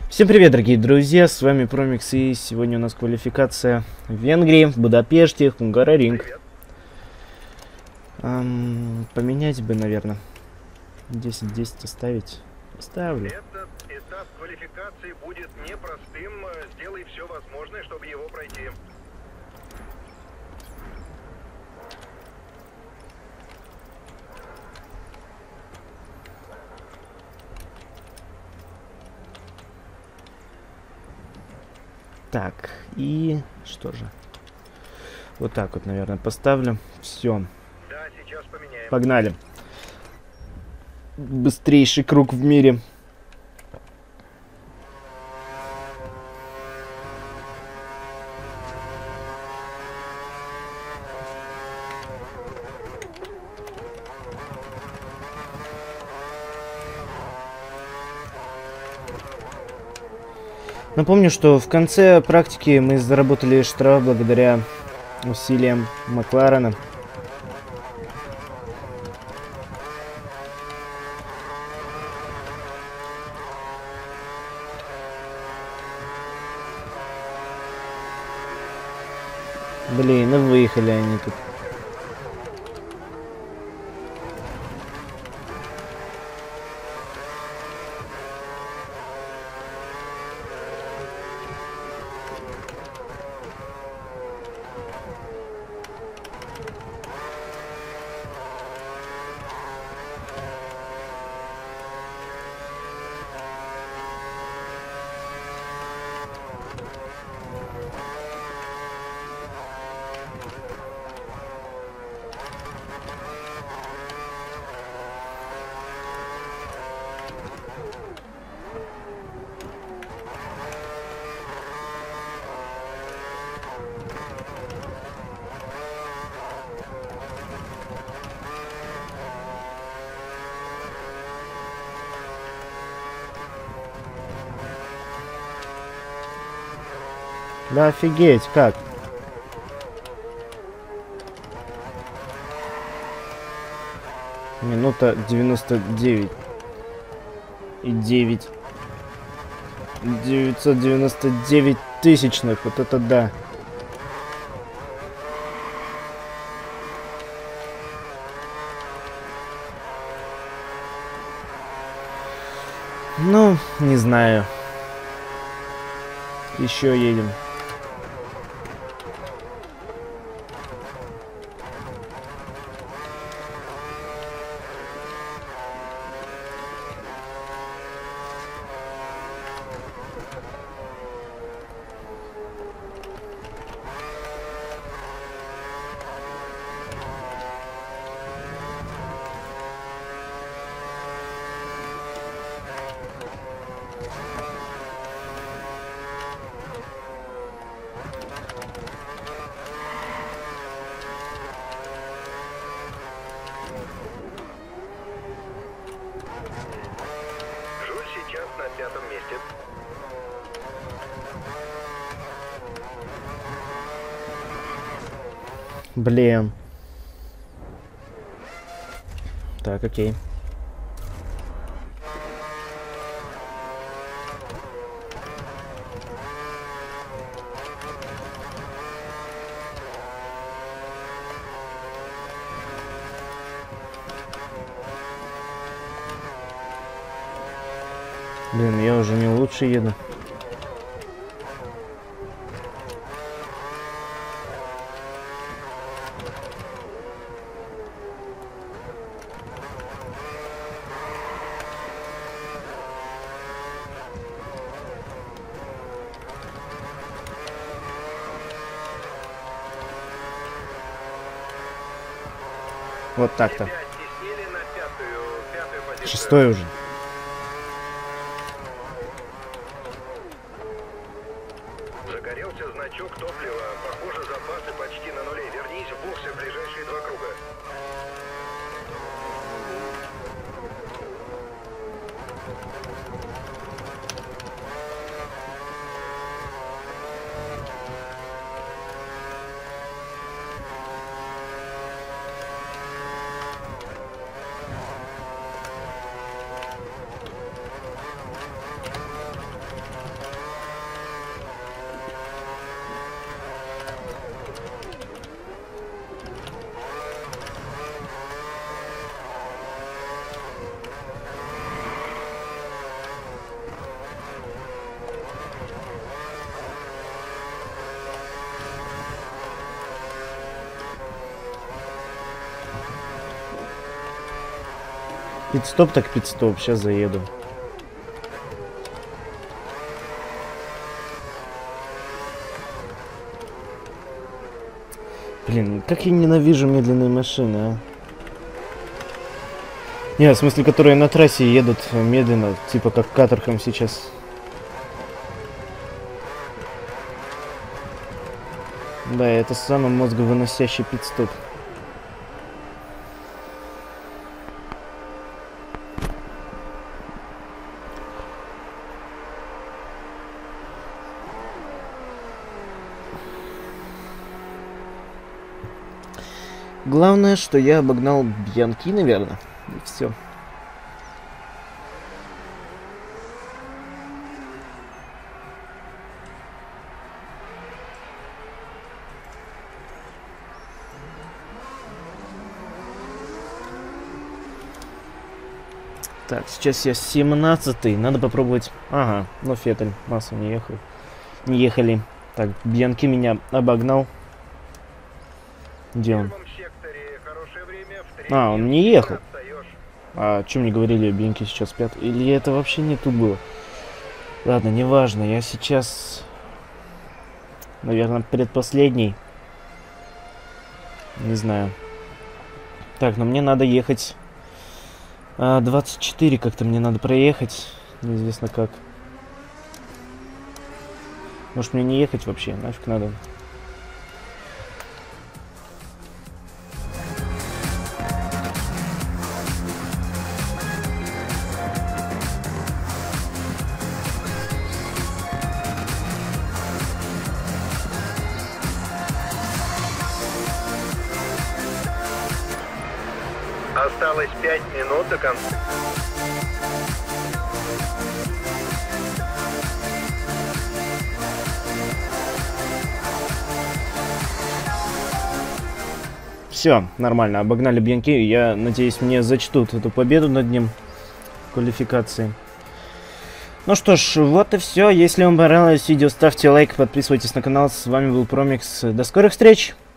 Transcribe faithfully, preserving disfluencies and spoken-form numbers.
Всем привет, дорогие друзья, с вами Промикс, и сегодня у нас квалификация в Венгрии, в Будапеште, Hungaroring. Эм, поменять бы, наверное, десять десять оставить. Оставлю. Этот этап квалификации будет непростым, сделай все возможное, чтобы его пройти. Так, и что же? Вот так вот, наверное, поставлю. Все. Да, сейчас поменяем. Погнали. Быстрейший круг в мире. Напомню, что в конце практики мы заработали штраф благодаря усилиям Макларена. Блин, ну выехали они тут. Да офигеть, как? Минута девяносто девять. И девять. девятьсот девяносто девять тысячных. Вот это да. Ну, не знаю. Еще едем. Жуль сейчас на пятом месте. Блин. Так, окей. Блин, я уже не лучше еду. Вот так-то. Опять теснили на пятую, пятую позицию. Шестой уже. Загорелся значок топлива. Похоже, запасы почти на нуле. Вернись в боксы в ближайшие два круга. Пит-стоп так пит-стоп, сейчас заеду. Блин, как я ненавижу медленные машины, а. Не, в смысле, которые на трассе едут медленно, типа как Каттерхэм сейчас. Да, это самый мозговыносящий пит-стоп. Главное, что я обогнал Бьянки, наверное. И все. Так, сейчас я семнадцатый. Надо попробовать. Ага, но Феттель. Масса не ехал. Не ехали. Так, Бьянки меня обогнал. Где он? А, он не ехал. А что мне говорили, Бьянки сейчас спят? Или это вообще не тут было? Ладно, неважно. Я сейчас, наверное, предпоследний. Не знаю. Так, но мне надо ехать. А, двадцать четыре как-то мне надо проехать. Неизвестно как. Может мне не ехать вообще? Нафиг надо. Осталось пять минут до конца. Все, нормально, обогнали Бьянки. Я надеюсь, мне зачтут эту победу над ним в квалификации. Ну что ж, вот и все. Если вам понравилось видео, ставьте лайк, подписывайтесь на канал. С вами был Промикс. До скорых встреч!